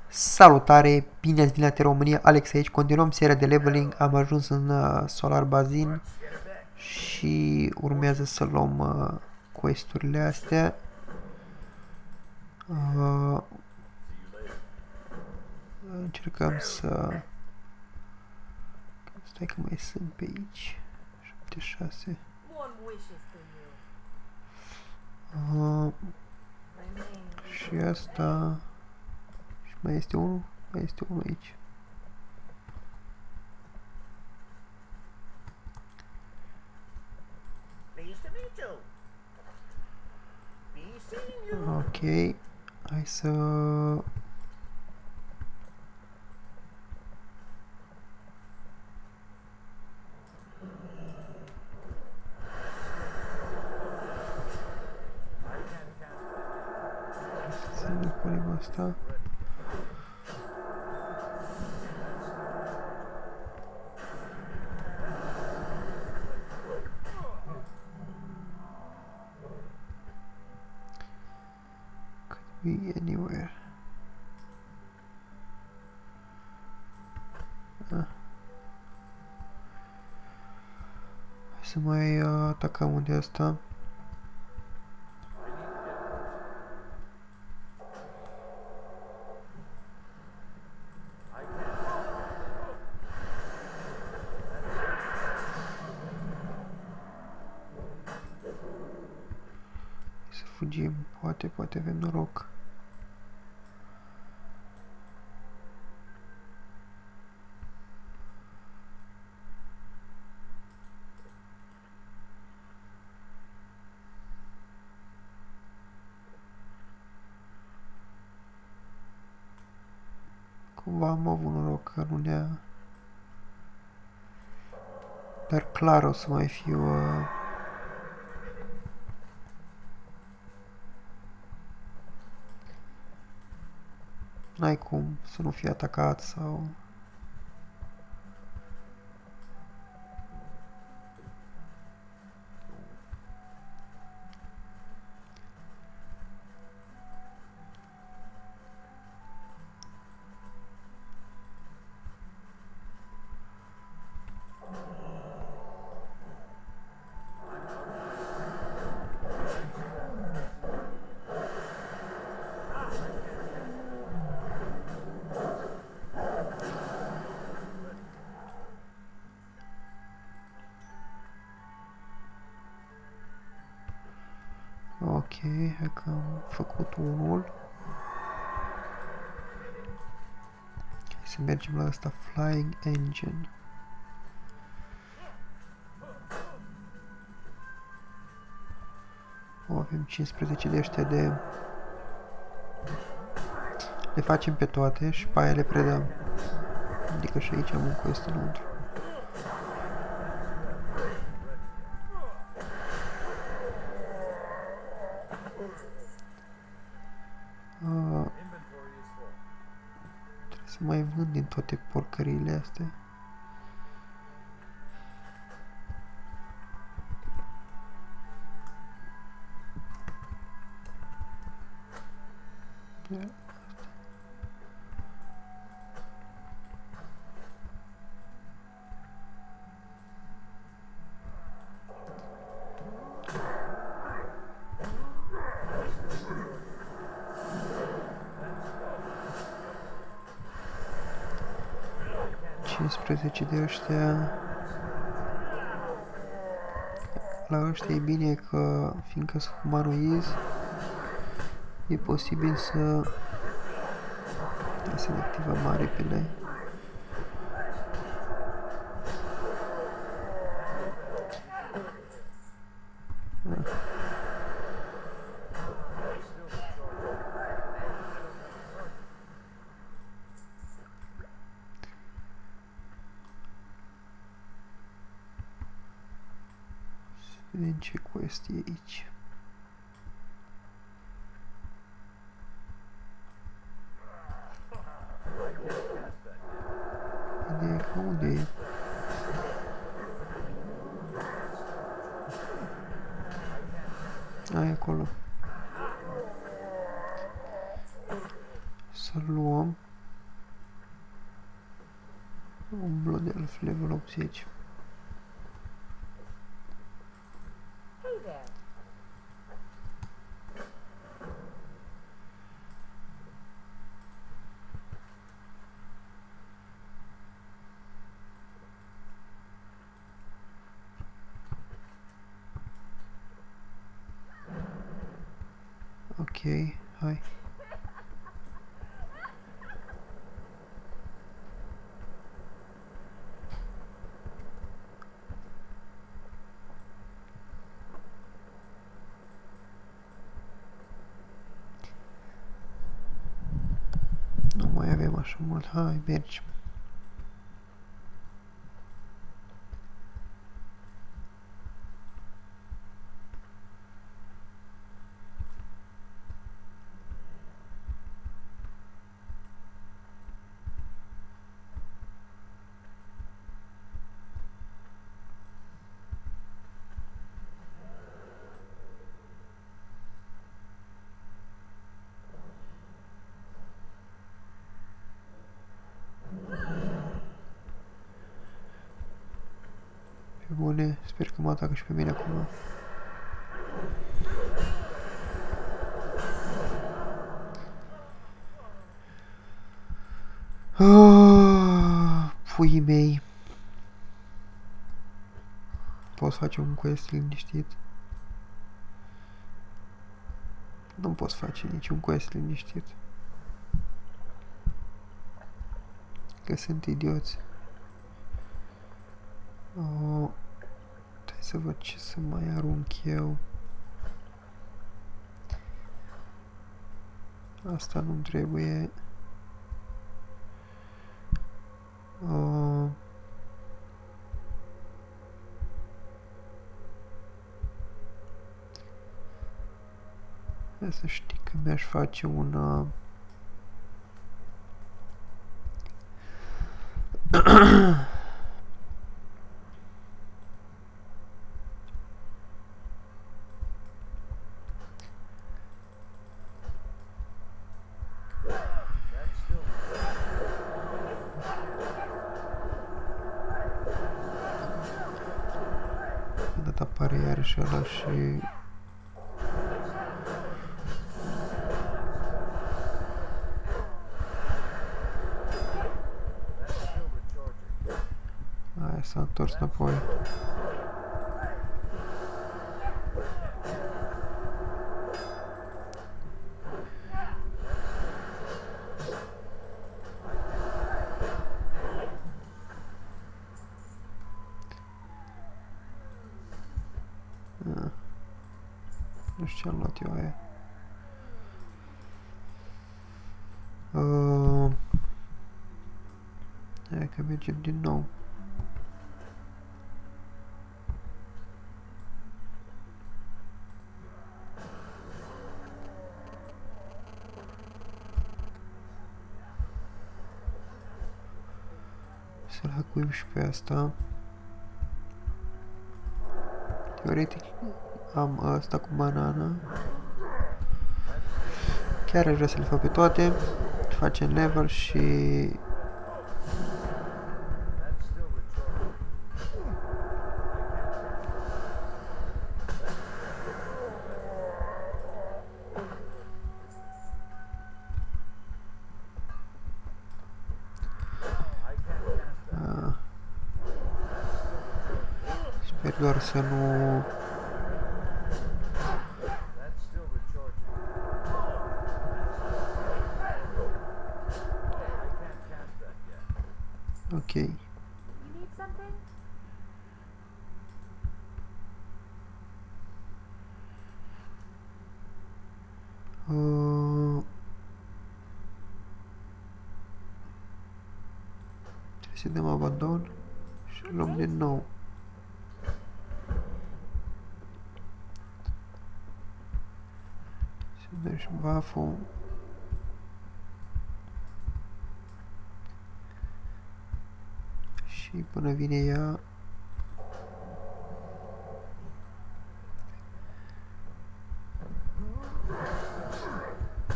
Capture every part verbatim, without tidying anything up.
Salutare, bine ați venit la România, Alex aici, continuăm seria de leveling, am ajuns în uh, Solar Bazin și urmează să luăm uh, quest-urile astea. Uh, încercăm să... Stai că mai sunt pe aici, șapte șase. Uh, și asta... Și mai este unul? Mai este unul aici. Ok, hai să... Să ne punem asta. Be anywhere. Ah. Hai să mai uh, atacăm unde asta. Să fugim, poate, poate avem noroc. Cumva am avut noroc că nu ne-a... Dar clar o să mai fiu... Uh... N-ai cum să nu fii atacat sau... Ok, hai că am făcut unul. Hai să mergem la asta, Flying Engine. O, avem cincisprezece de ăștia de... Le facem pe toate și pe aia le predăm. Adică și aici am un quest înăuntru. Uh, trebuie să mai vând din toate porcăriile astea. Yeah. cincisprezece de ăștia. La ăștia e bine că, fiindcă sunt humanoizi, e posibil să să le activăm mai repede. Ah. Vedem ce quest e aici. Ideea că unde e? Ai acolo. Să luăm. Un Blood Elf level optzeci. Ok, hai. Nu mai avem așa mult, hai, mergem. Pe bune, sper că mă atacă și pe mine acum. Ah, puii mei. Poți face un quest liniștit? Nu poți face niciun quest liniștit. Că sunt idioți. Oh, trebuie să văd ce să mai arunc eu. Asta nu trebuie. Oh. Să știi că mi-aș face una... Dat apare iarăși ăla și... Aia s-a întors înapoi. Nu știu ce am luat eu aia. Uh, Hai că mergem din nou. Să-l hacuim și pe asta. Teoretic am asta cu banana. Chiar aș vrea să le fac pe toate. Facem level și... Ah. Sper doar să nu... Ok. You need something? Uh, trebuie să dăm abandon și luăm din nou. Să dăm și buff-ul. Și până vine ea...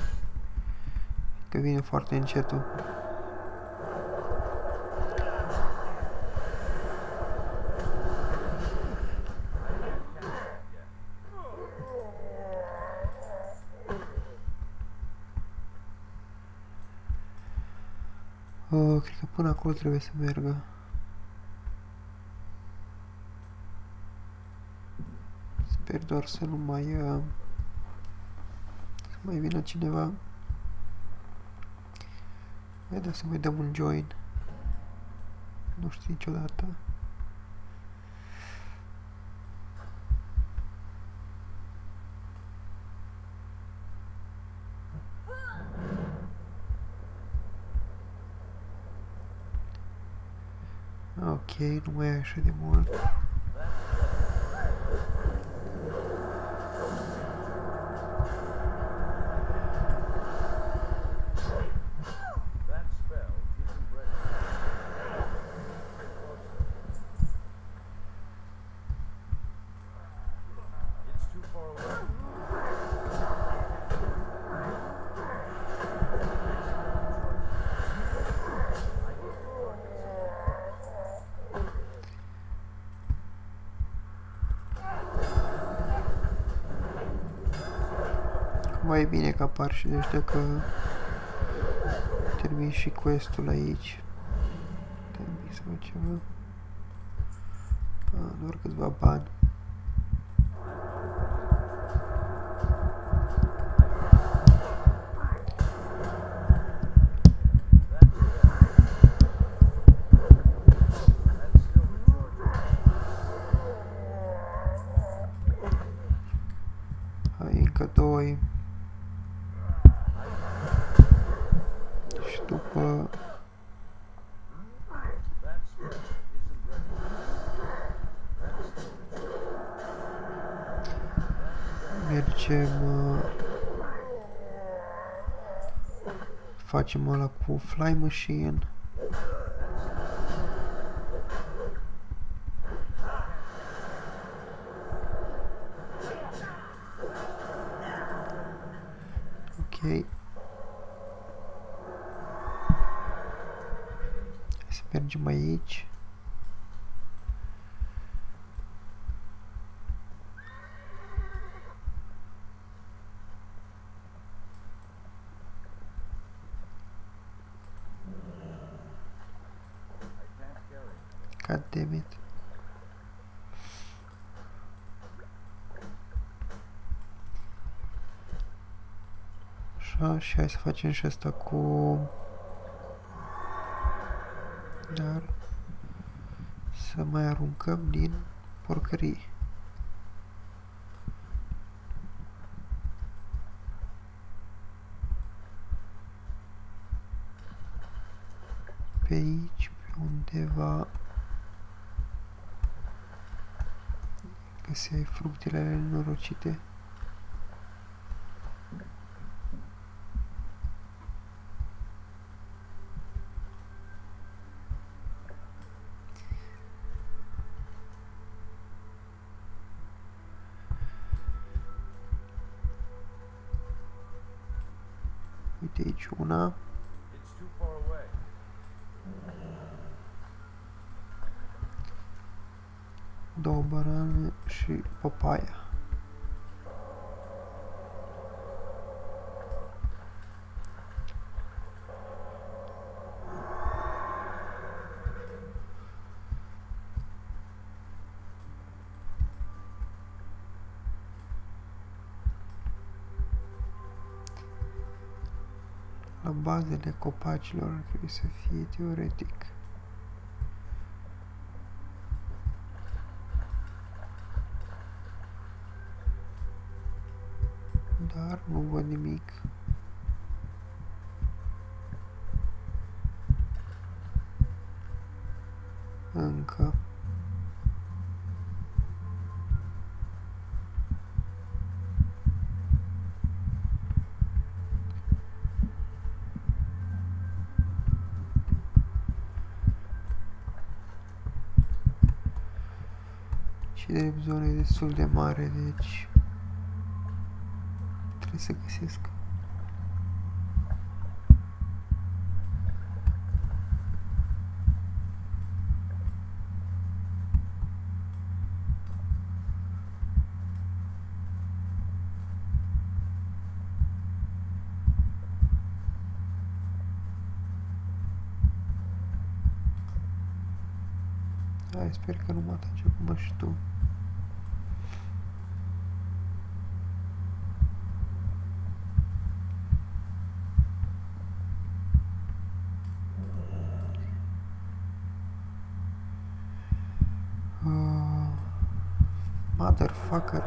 Că vine foarte încetul. Uh, cred că până acolo trebuie să meargă. Sper doar să nu mai... Uh, să mai vină cineva. Haideți să mai dăm un join. Nu știu niciodată. Ok, nu mai e așa de mult. Mai bine că apar și de ăștia că termin și quest-ul aici. Trebuie să fac ceva. Ah, doar câțiva bani. Hai, încă doi. Și după... mergem... Uh, facem ăla cu Fly Machine. Ok. Să mergem aici. God damn it. Așa, și hai să facem și asta cu... Dar... să mai aruncăm din porcării. Pe aici, pe undeva... găseai fructele alea nenorocite. Uite aici una. Două banane și papaya. La bazele copacilor ar trebui să fie teoretic. Dar nu văd nimic. Încă. Și de zona e destul de mare, deci trebuie să găsesc. Hai, sper că nu mă atace cum mă și tu. Uh, motherfucker.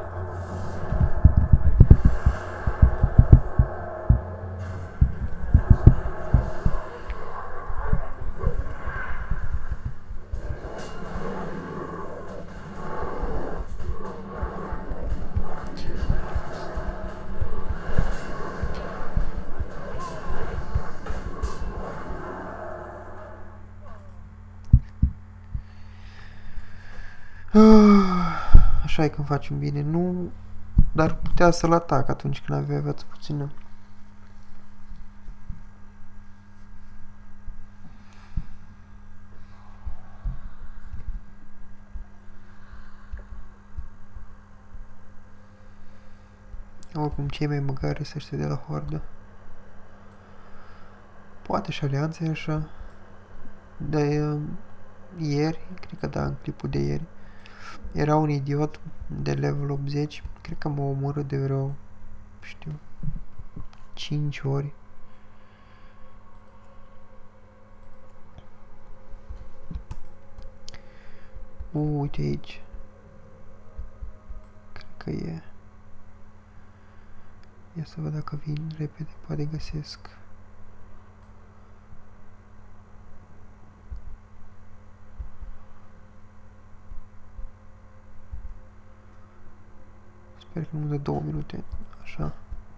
Așa e când facem bine, nu... Dar putea să-l atac atunci când avea viață puțină. Oricum, cei mai măgare să ăștia de la Hordă. Poate și alianța e așa. Dar ieri, cred că da, în clipul de ieri, era un idiot de level optzeci, cred că m-a omorât de vreo, știu, cinci ori. U, uite aici. Cred că e. Ia să văd dacă vin repede, poate găsesc. Sper că nu dă două minute, așa.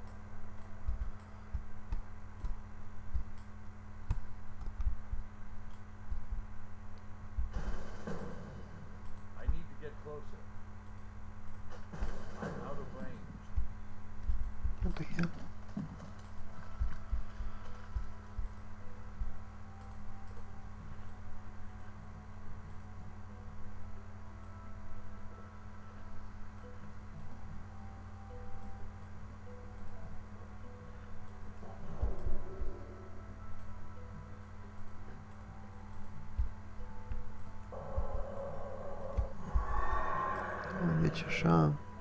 What the hell? Deci așa,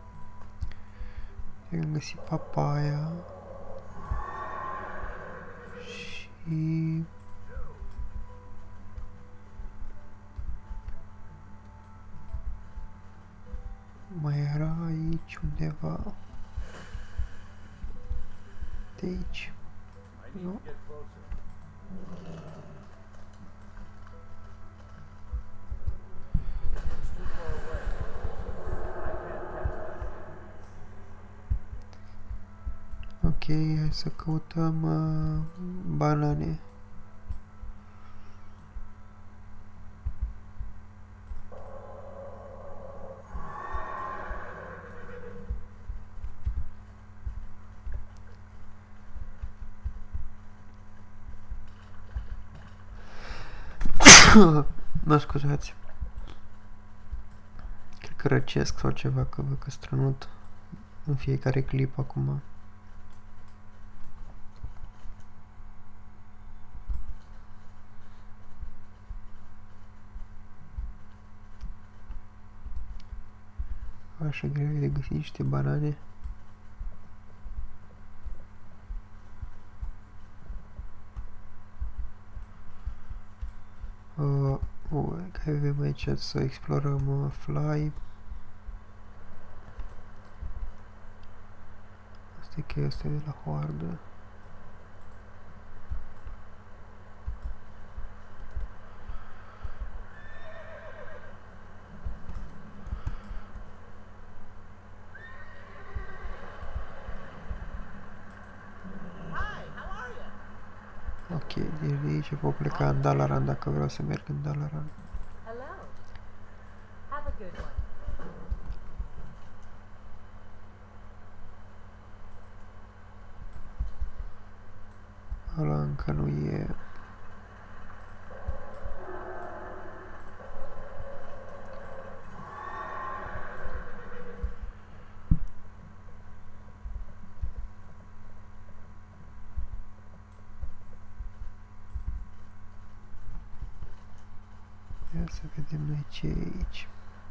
am găsit papaya și mai era aici undeva, de aici, nu? Ok, hai să căutăm uh, banane. Mă scuzați. Cred că răcesc sau ceva, că văd că strănut în fiecare clip acum. Așa greu e de găsit niște banane. Uh, uh, că avem aici să explorăm uh, fly. Asta e că este de la Hoardă. Ok, deci de aici pot pleca în Dalaran dacă vreau să merg în Dalaran. Hello. Have a good one. Ăla încă nu e. Să vedem noi ce e aici.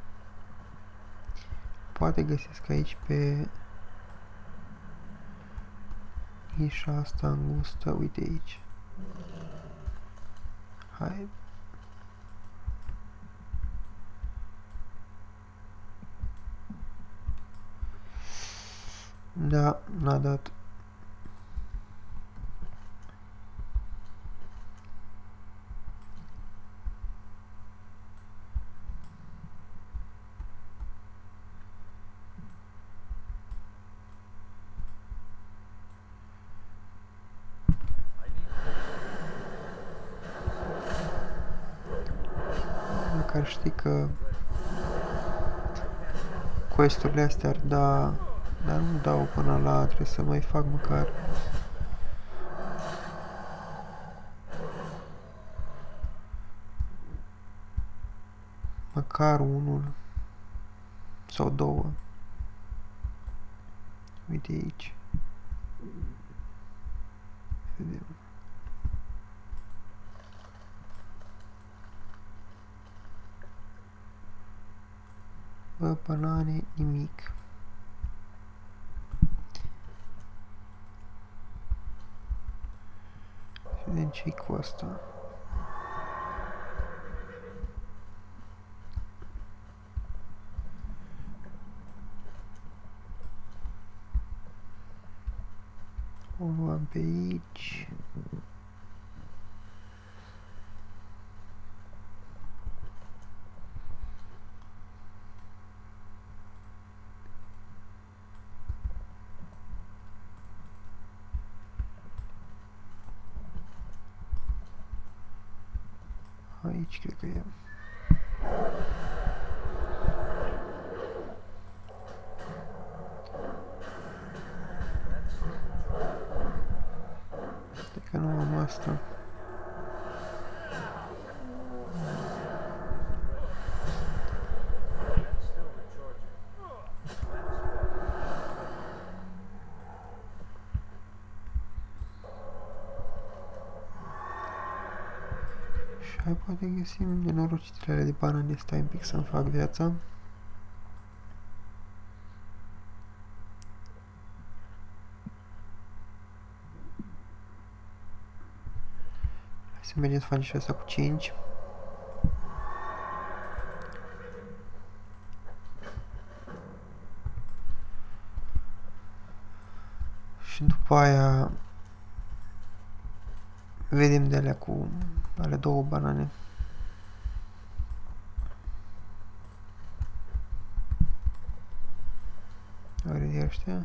Poate găsesc aici pe nișa asta îngustă. Uite aici. Hai. Da, n-a dat. Dacă ar ști că quest-urile astea ar da, dar nu dau până la, trebuie să mai fac măcar măcar unul sau două. Uite aici. Vedem. Bă, banane, nimic. Vedem ce-i cu asta. O luăm pe aici. Aici cred că e. Stai că nu am asta. Hai, poate găsim nenorocitele de banane. Stai un pic să-mi fac viața. Hai să mergem să facem și asta cu cinci. Și după aia vedem de alea cu ale două banane. Are de ăștia?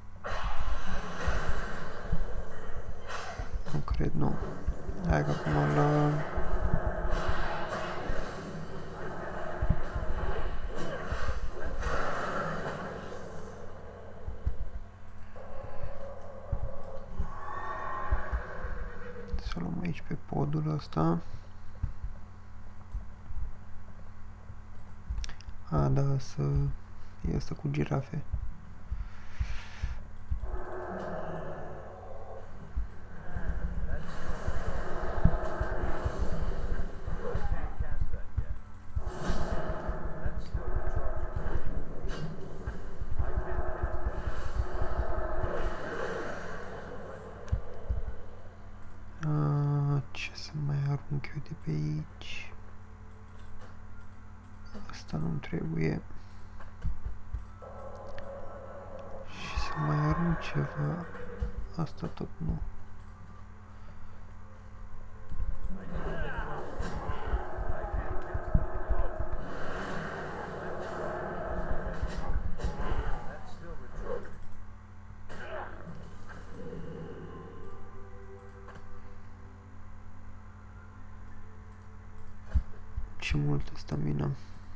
Nu cred, nu. Hai că acum la... Să luăm aici pe podul ăsta. A, da, să... e asta cu girafe. Ce să mai arunc eu de pe aici? Asta nu-mi trebuie. Și să mai arunc ceva. Asta tot nu. Ce multă stamina.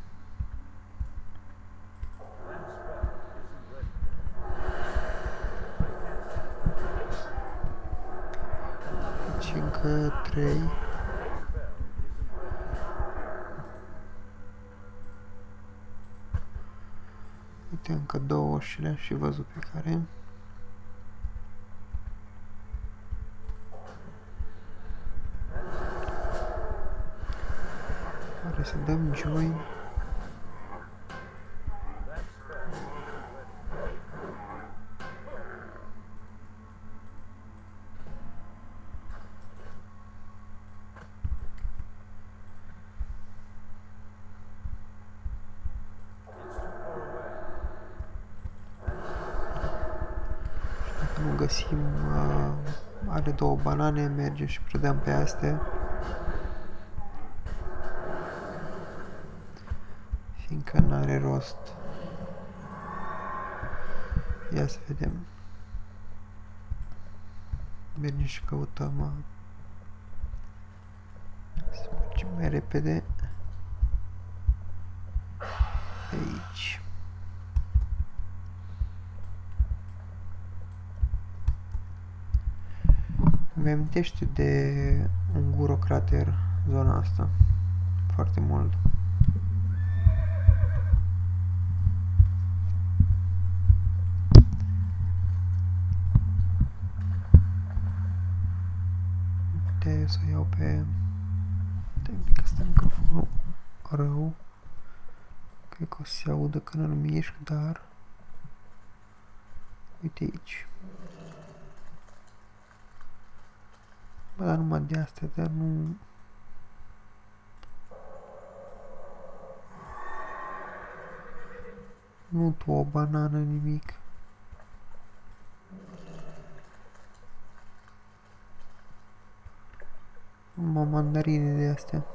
Deci încă trei. Uite, încă două și le-am și văzut pe care. Trebuie să dăm join. Nu găsim uh, are două banane, mergem și predăm pe astea. Fiindcă n-are rost. Ia să vedem. Mergem și căutăm. Uh, să mergem mai repede. Aici. Mi amintește de un Gurocrater zona asta. Foarte mult. Uite, să iau pe... Stai un pic, asta microfonul rău. Cred că o să se audă când îl mișc, dar... Uite aici. Bă, dar numai de astea, dar nu... Nu tu o banană, nimic. Numai mandarine de astea.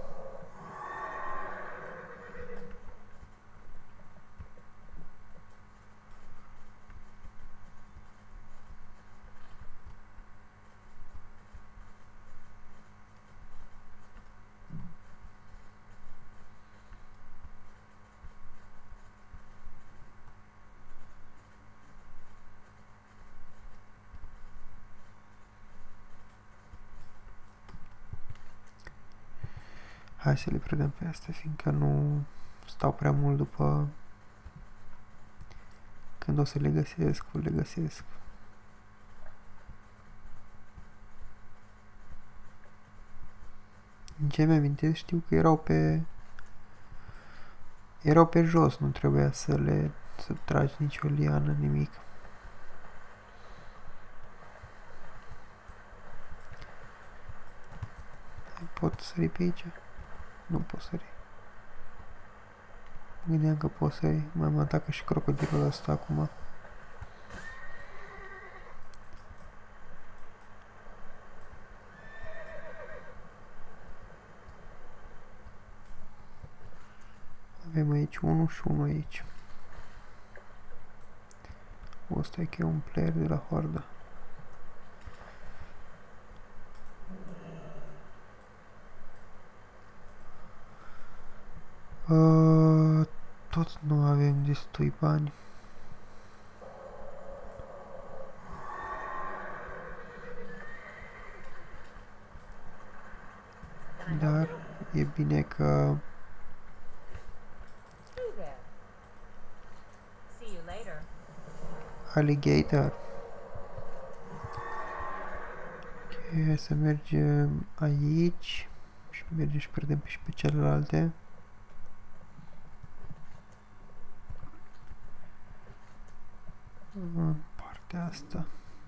Hai să le predăm pe astea, fiindcă nu stau prea mult după când o să le găsesc, o le găsesc. În ce mi-amintesc, știu că erau pe erau pe jos, nu trebuia să le să tragi nicio liană, nimic. Pot sări pe aici? Nu pot sări. Gândeam că pot sări. Mai mă atacă și crocodilul ăsta acum. Avem aici unul și unul aici. Ăsta e că e un player de la Horda. Uh, tot nu avem destui bani. Dar e bine că alligator. Ok, să mergem aici și mergem și pierdem și pe celelalte. În partea asta.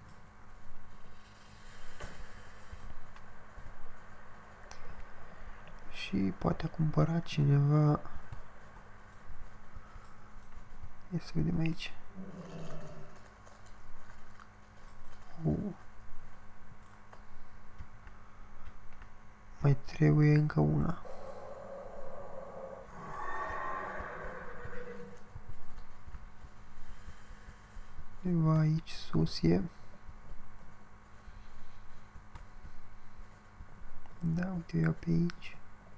Și poate a cumpărat cineva. Ia să vedem aici. Uh. Mai trebuie încă una. Undeva aici sus e. Da, uite eu pe aici.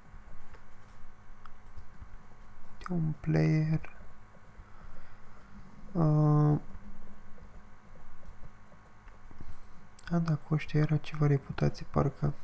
Uite un player. Uh, a, da, cu ăștia era ceva reputație, parcă.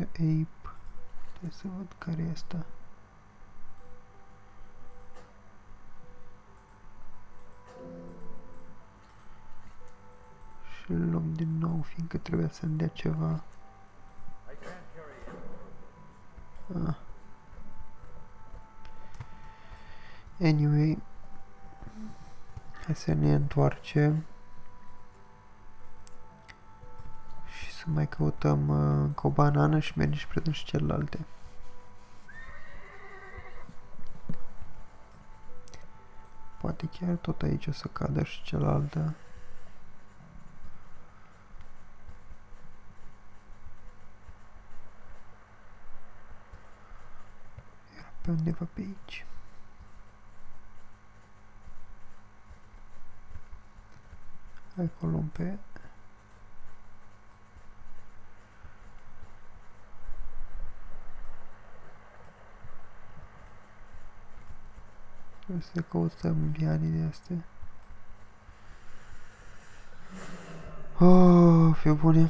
The Ape. Trebuie să văd care e asta. Și îl luăm din nou, fiindcă trebuia să-mi dea ceva. Ah. Anyway, hai să ne întoarcem și să mai căutăm uh, încă o banană și mergem și predăm și celelalte. Poate chiar tot aici o să cadă și cealaltă. Era pe undeva pe aici. Hai că o luăm pe... Trebuie să căutăm lianii de astea. Oh, fi bune.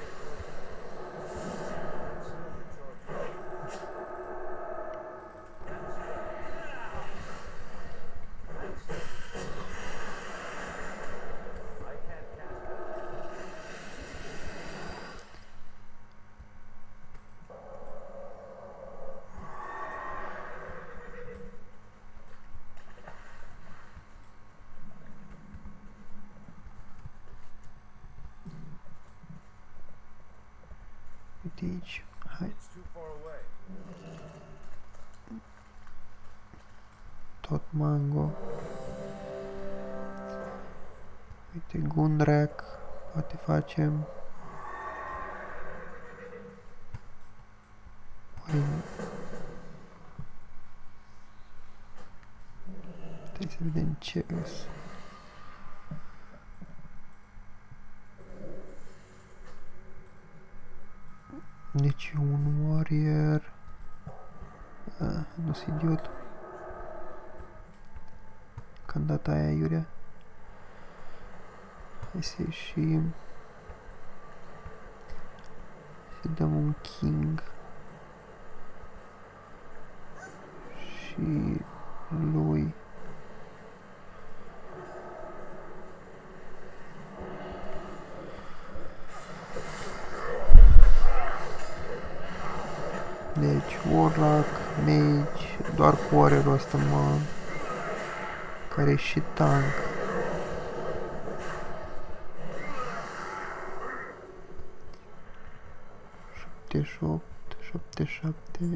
Uite aici, hai. Tot mango. Uite, Gundrack, poate facem. Oare... Trebuie să vedem ce îs. Deci un warrior. Ah, nu sunt idiot. Când data aia iurea. Hai să ieșim. Să dăm un king. Și lui. Deci, Warlock, Mage, doar cu warrior-ul ăsta mă... care e și tank. șaptezeci și opt, șaptezeci și șapte...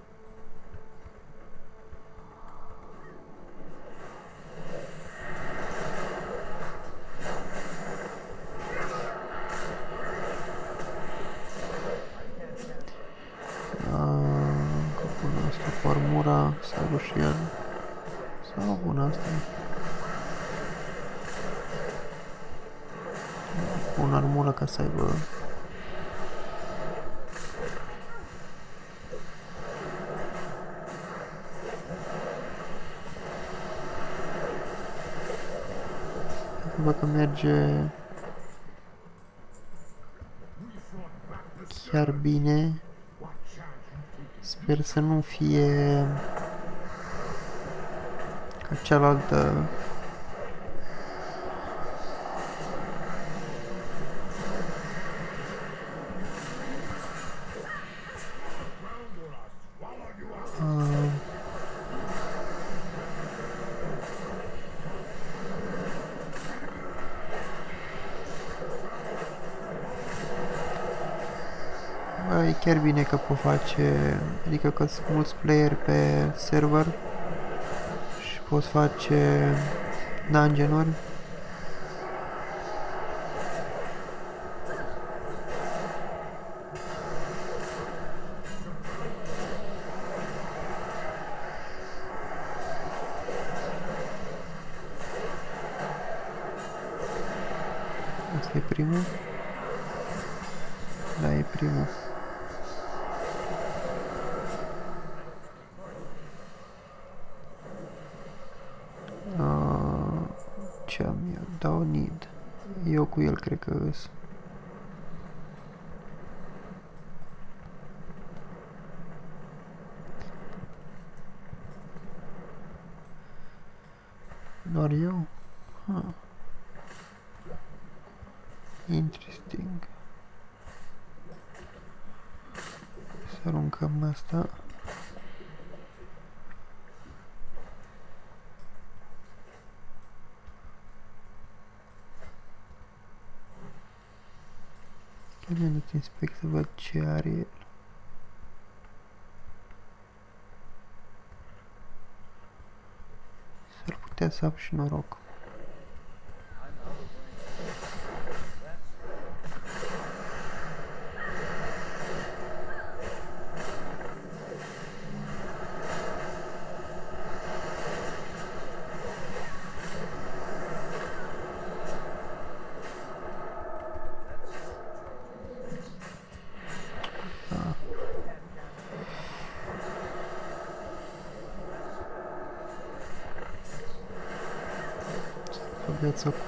Să aibă și el. Sau bun asta. Pun armură ca să aibă. Văd că merge chiar bine. Sper să nu fie ca cealaltă. Uh. E chiar bine că pot face, adică că sunt mulți player pe server și pot face dungeon-uri. Asta e primul? Da, e primul. Uh, ce am eu? Dau need. Eu cu el cred că îs. Doar eu? Ha. Interesting. Să aruncăm asta. Chiar mi-am dat inspect să văd ce are el. S-ar putea să am și noroc. Viața cu...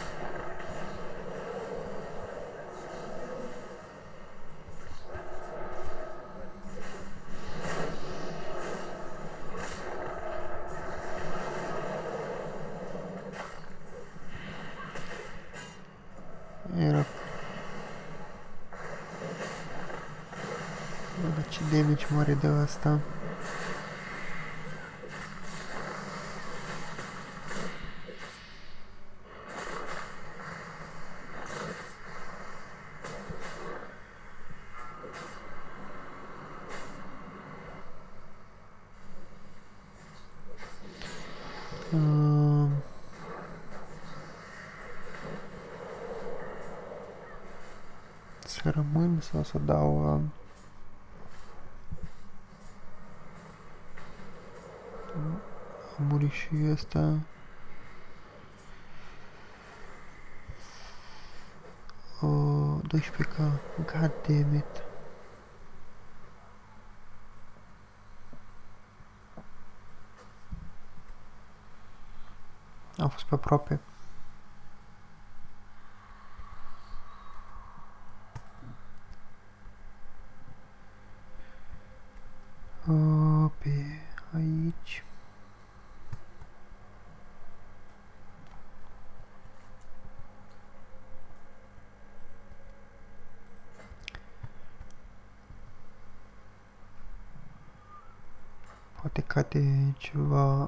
Era... Bă, ce damage mare de asta. Uh, să rămân sau să dau uh, a murit și ăsta. Uh, doisprezece K. God damn it. Am fost pe aproape. Uh, pe aici. Poate cade ceva.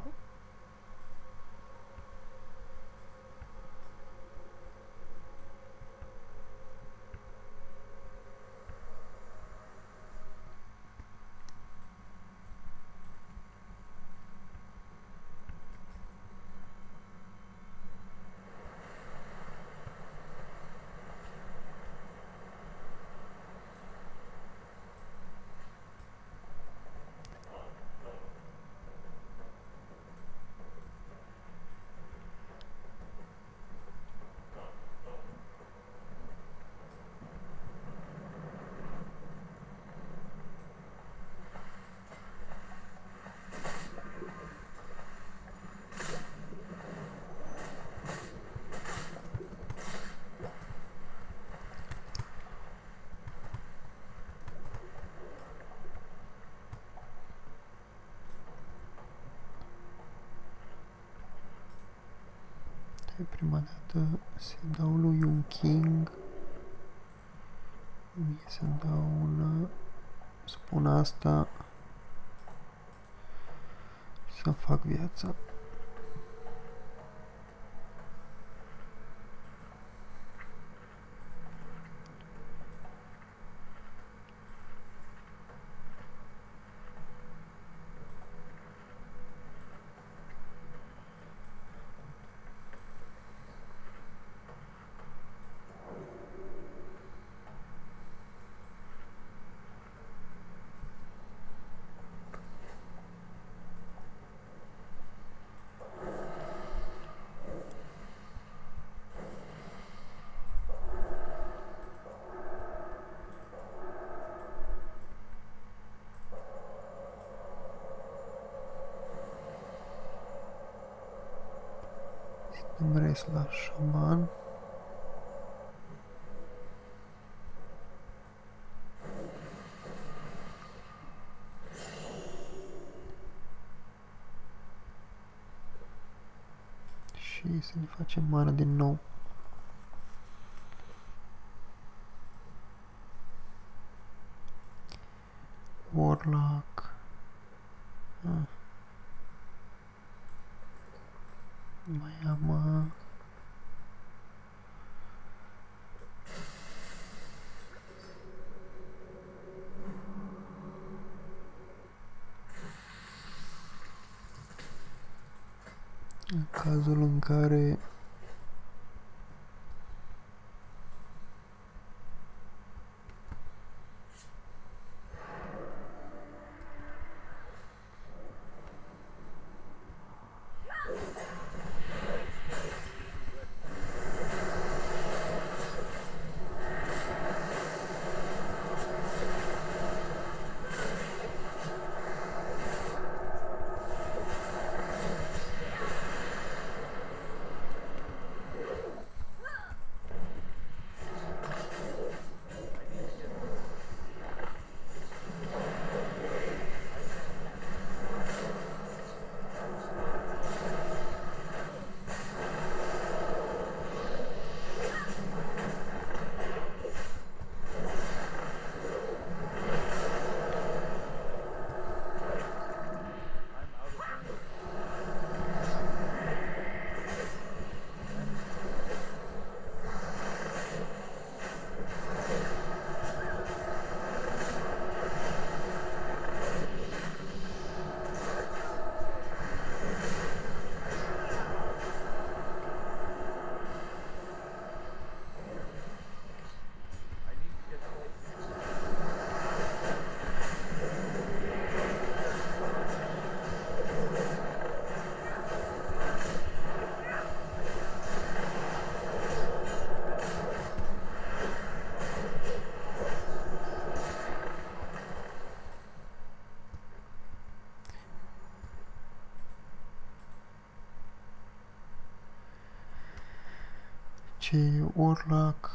De prima dată se dau lui un king. Mie să-mi dau una. Spun asta. Să-mi fac viața. Dăm rest la șaman. Și să ne facem mana din nou. Warlock. Ah. Mai am... Uh... În cazul în care ce Warlock.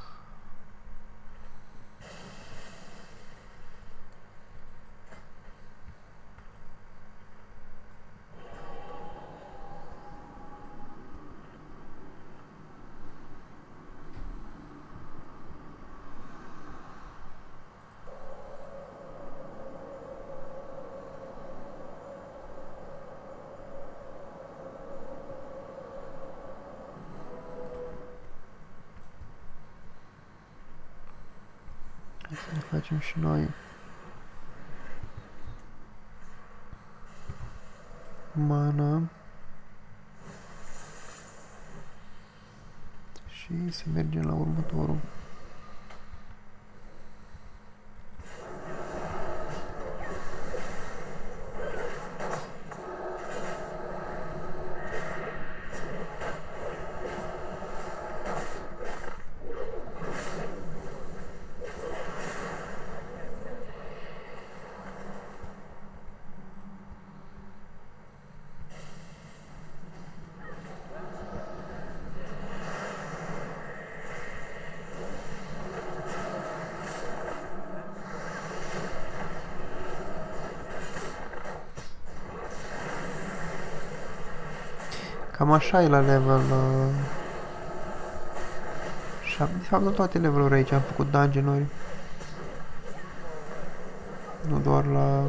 Să ne facem și noi mana și să mergem la următorul. Cam așa e la level uh, șapte. De fapt, la toate levelurile aici am făcut dungeon-uri. Nu doar la...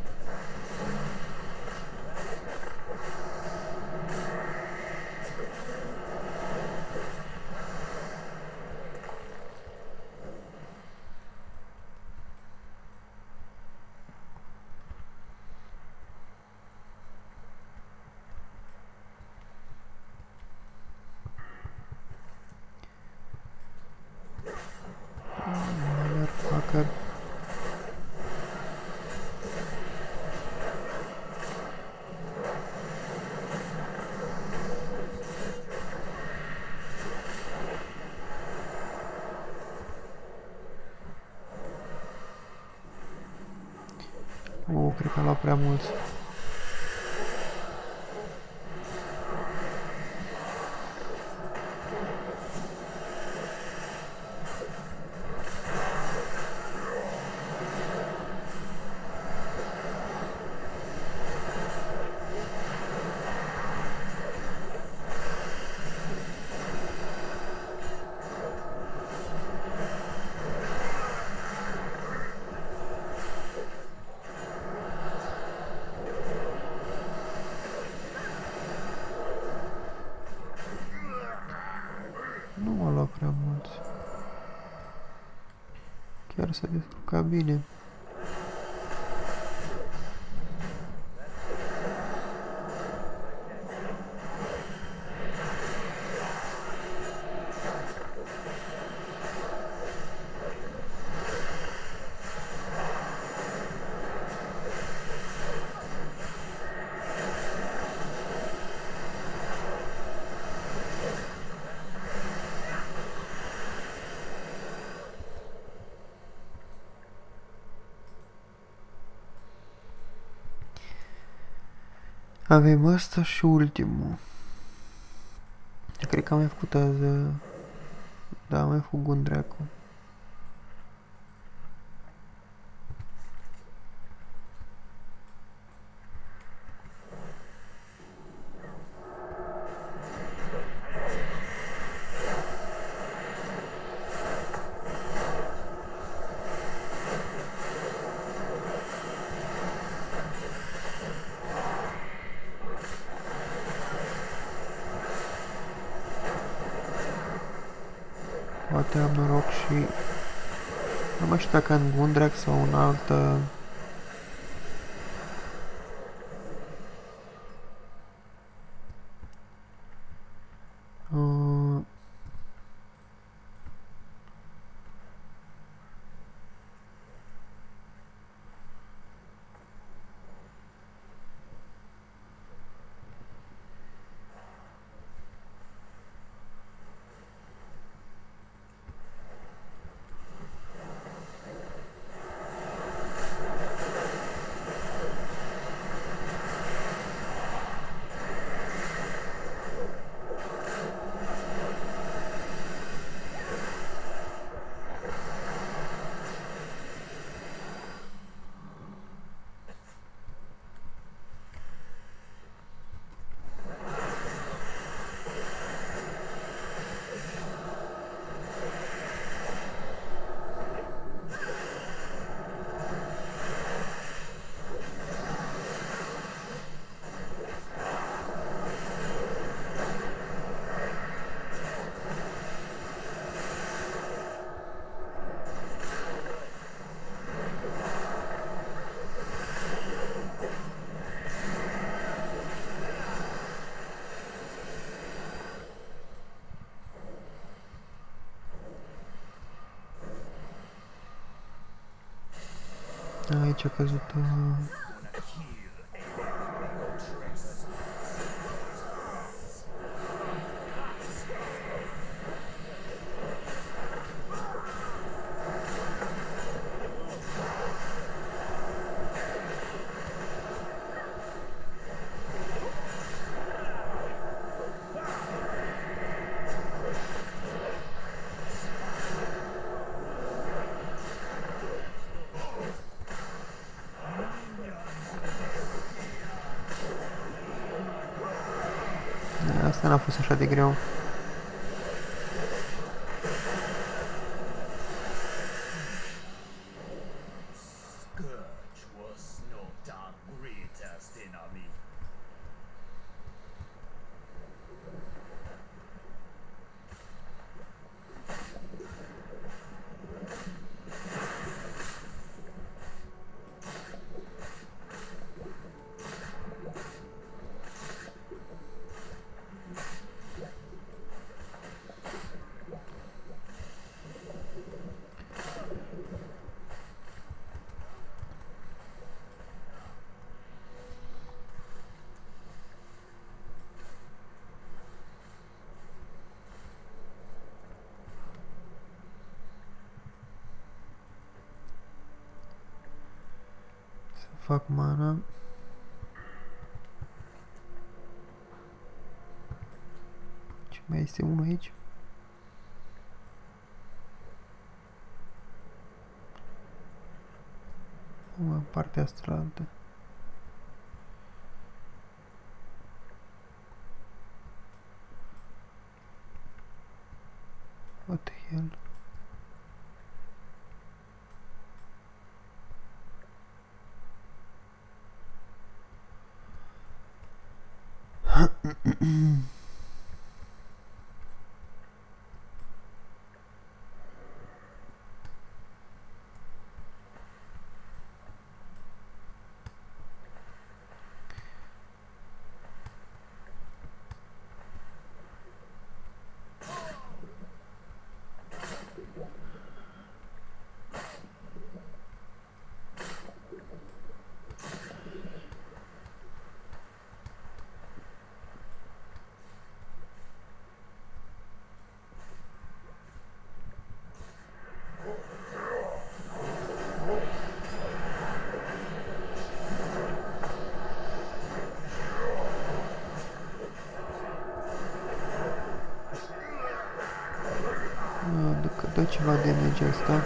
Motherfucker. Oh, cred că am luat prea mulți. Nu m-a luat prea mult. Chiar s-a descurcat bine. Avem ăsta și ultimul. Cred că am mai făcut azi... Da, am mai făcut Gundracu. Poate am noroc și... Nu mai știu dacă în Gundrak sau în altă... Uh... Aici a căzut... Uh... Asta n-a fost așa de greu. Fac mana. Ce mai este unul aici? În partea asta la altă. What the hell? Adică dă ceva damage asta.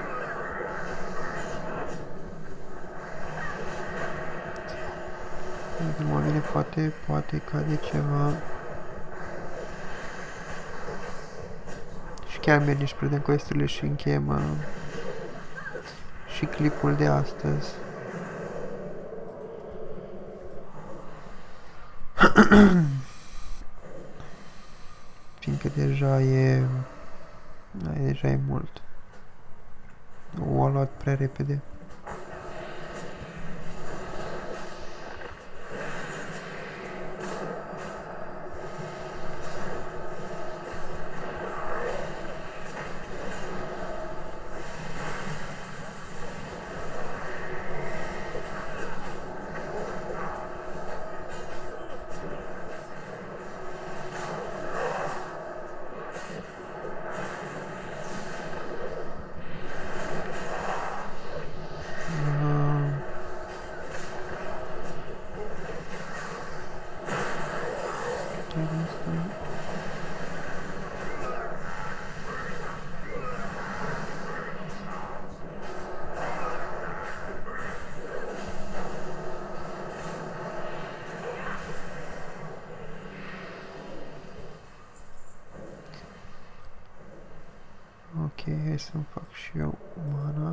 Nu mă vine, poate, poate cade ceva. Și chiar mergem și predăm quest-urile și încheiem uh, și clipul de astăzi. Fiindcă deja e... Da, deja e mult. O a luat prea repede. Ok, hai să-mi fac și eu mana.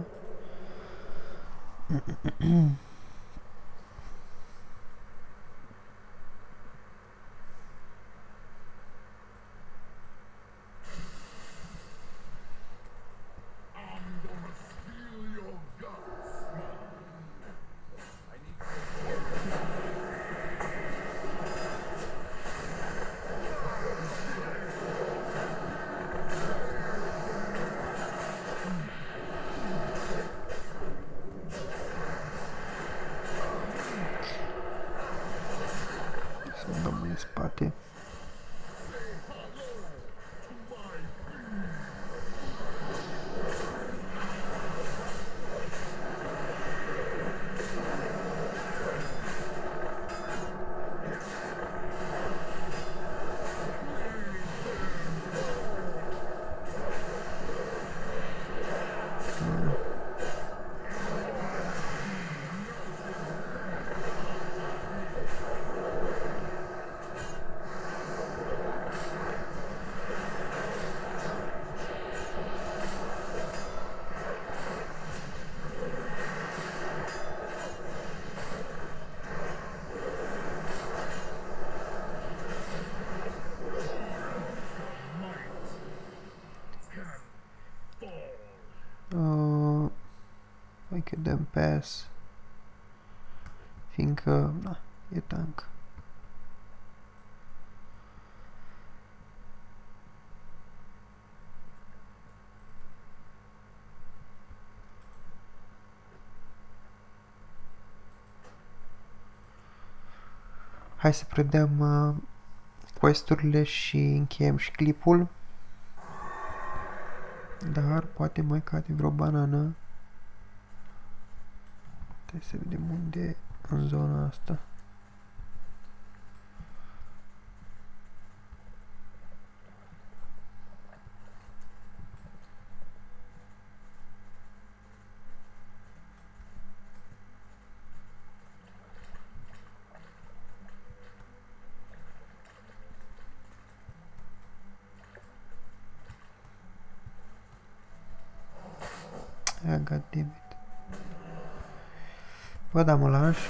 Să-mi dăm în spate. Uh, hai că dăm pass. Fiindcă, na, e tank. Hai să predăm uh, quest-urile și încheiem și clipul. Dar poate mai cade vreo banană. Trebuie să vedem unde e în zona asta. Ah, goddammit. Bă, da, mă lași.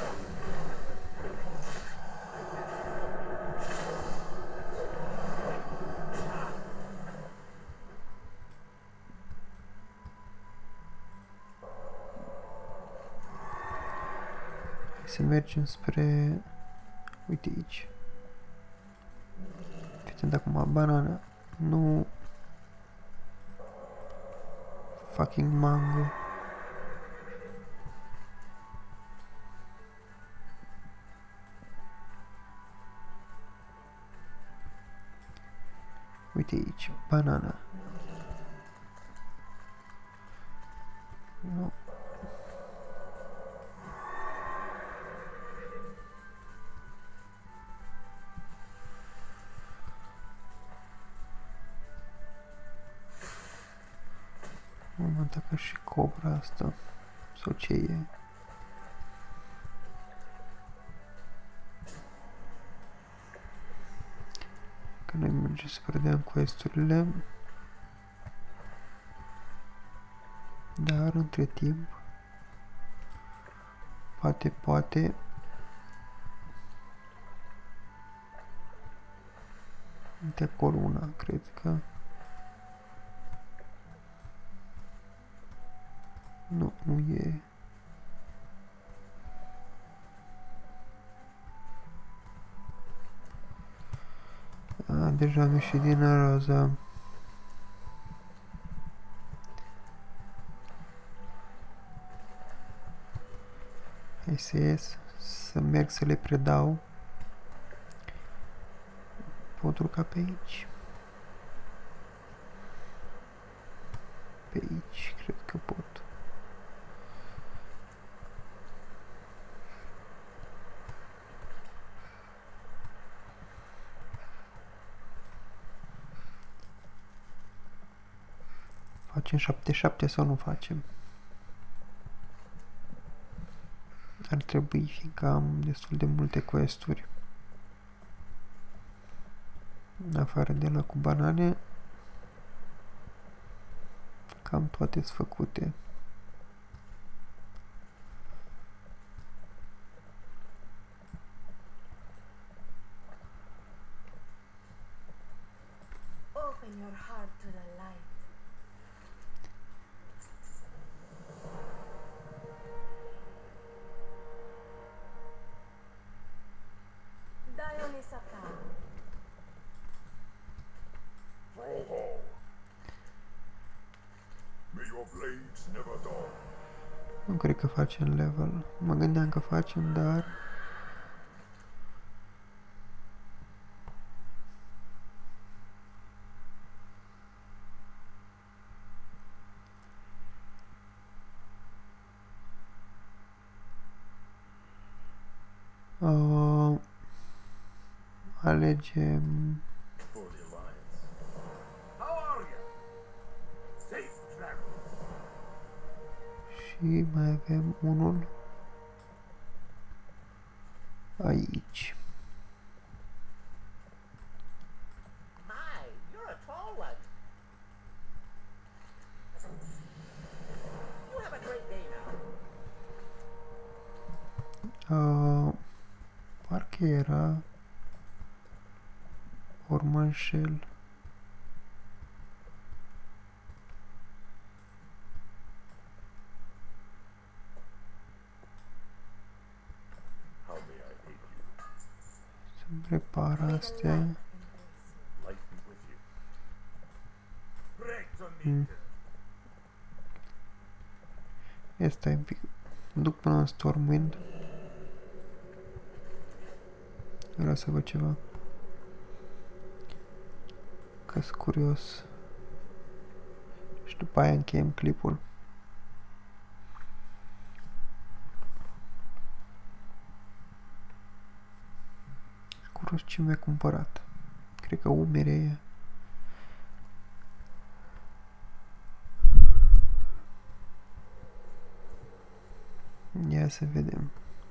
Hai să mergem spre... Uite aici. Fiți acum banana. Nu... Fucking mango. Uite aici, banana. Nu. Am atacat și cobra asta. Sau ce e? Că noi mergem să predăm quest-urile. Dar între timp poate, poate de acolo una, cred că nu, nu e. A, deja am ieșit din Aroza. Hai să ies, să merg să le predau. Pot urca pe aici. Pe aici, cred că pot. Facem șapte șapte sau nu facem? Ar trebui, fiindcă am destul de multe quest-uri. În afară de la cu banane, cam toate sunt făcute. Open your heart to the light. Dionysata. Roll. May your blades never dull. Nu cred că facem level. Mă gândeam că facem, dar... Uh, alegem... For the Alliance. How are you? Safe travels. Și mai avem unul aici. Hi, you're a tall one. You have a great day now. Uh, parcă era ori mă înșel. How may I aid you? Să-mi prepar astea. Life be with you. Recto Mm. nigger. Ia stai un pic. Duc până în Stormwind. Vreau să văd ceva. Că-s curios. Și după aia încheiem clipul. Curios ce mi-a cumpărat. Cred că umere e. Ia să vedem.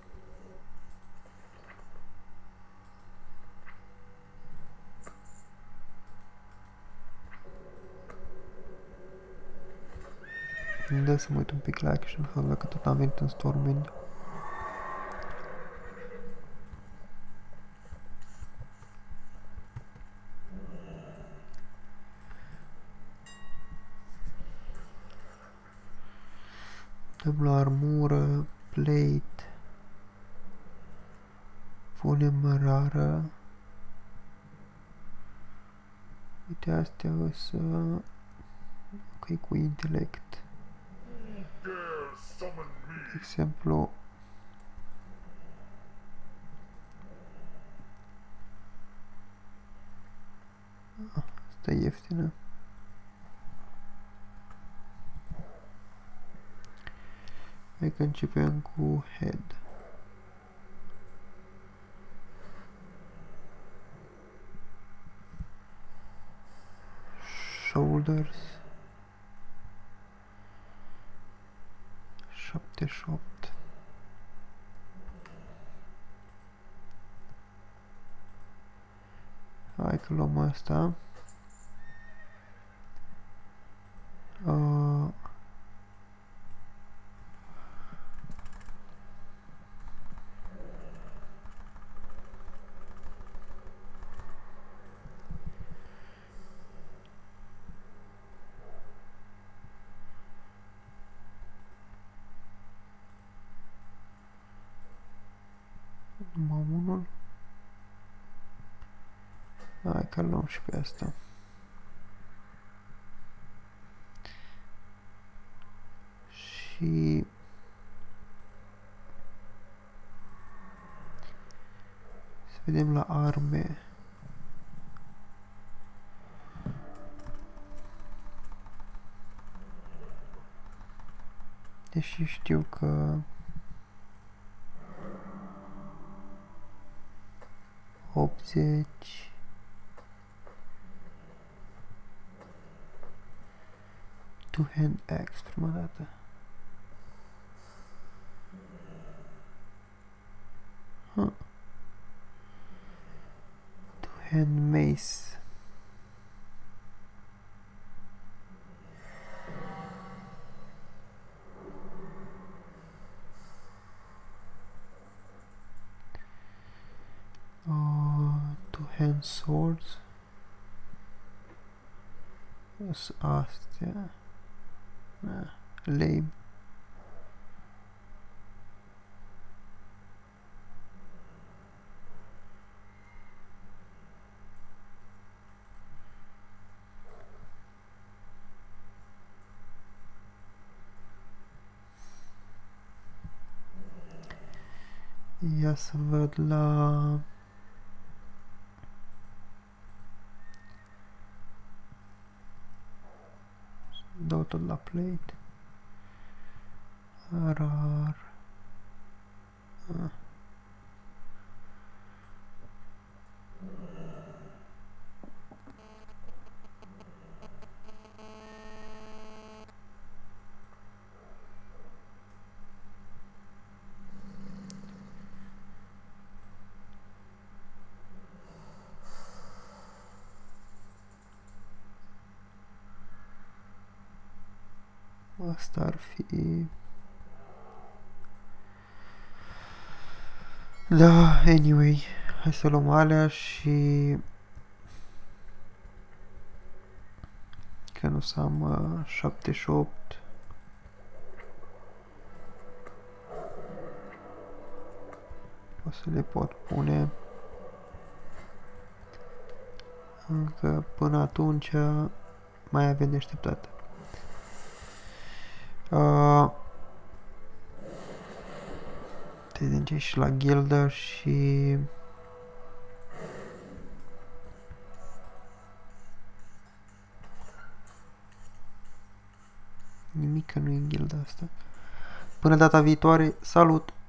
Îmi dă să mă uit un pic la action, dacă tot am venit în Stormwind. Dăm la armură, plate. Punem rară. Uite, astea o să... Ok, cu intelect. Dare summon me. De exemplu... Ah, asta e ieftină. Hai că începem cu head. Shoulders. șaptezeci și opt. Hai că luăm asta. Uh, numai unul. Hai că luăm și pe asta. Și să vedem la arme. Deși știu că optzeci two-hand axe prima dată. Huh. Two-hand mace. Uh, two-hand swords. Astea. Ah, lame. Ia să văd la dau tot la plate. Rar. Ah. Asta ar fi... Da, anyway, hai să luăm alea și... Că nu să am uh, șaptezeci și opt. O să le pot pune. Încă până atunci mai avem de așteptat. Uh, Te și la gildă și nimic nu e în gilda asta. Până data viitoare, salut!